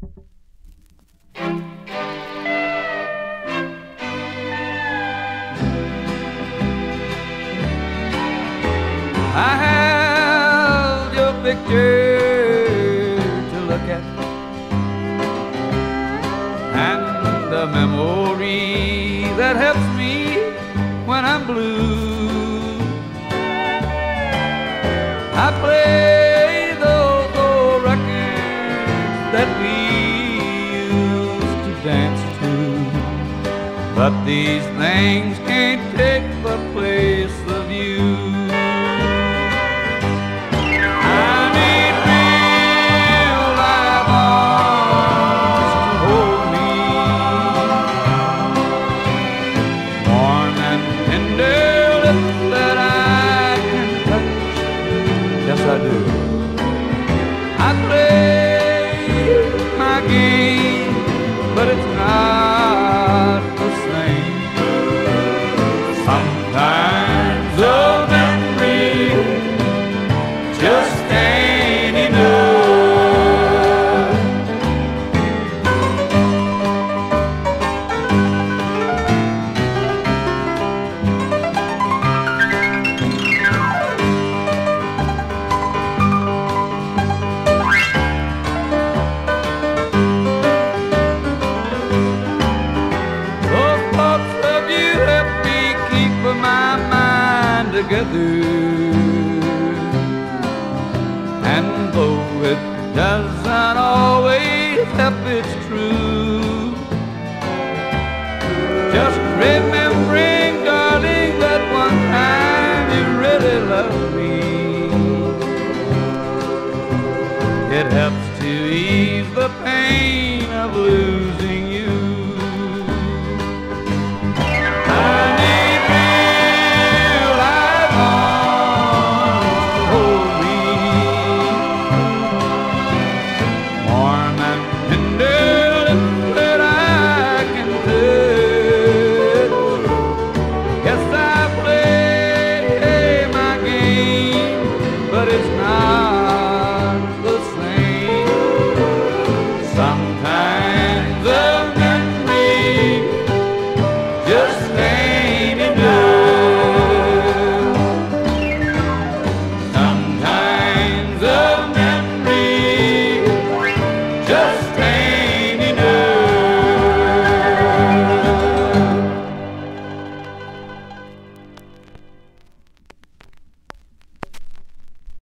I have your picture to look at, and the memory that helps me when I'm blue. I play those old records that we used to dance to, but these things can't take the place of you. I do. I play my game, but it's not the same. Sometimes a memory just ain't enough. My mind together, and though it doesn't always help, it's true. Just remembering, darling, that one time you really loved me, it helps to ease the pain of losing you. But it's not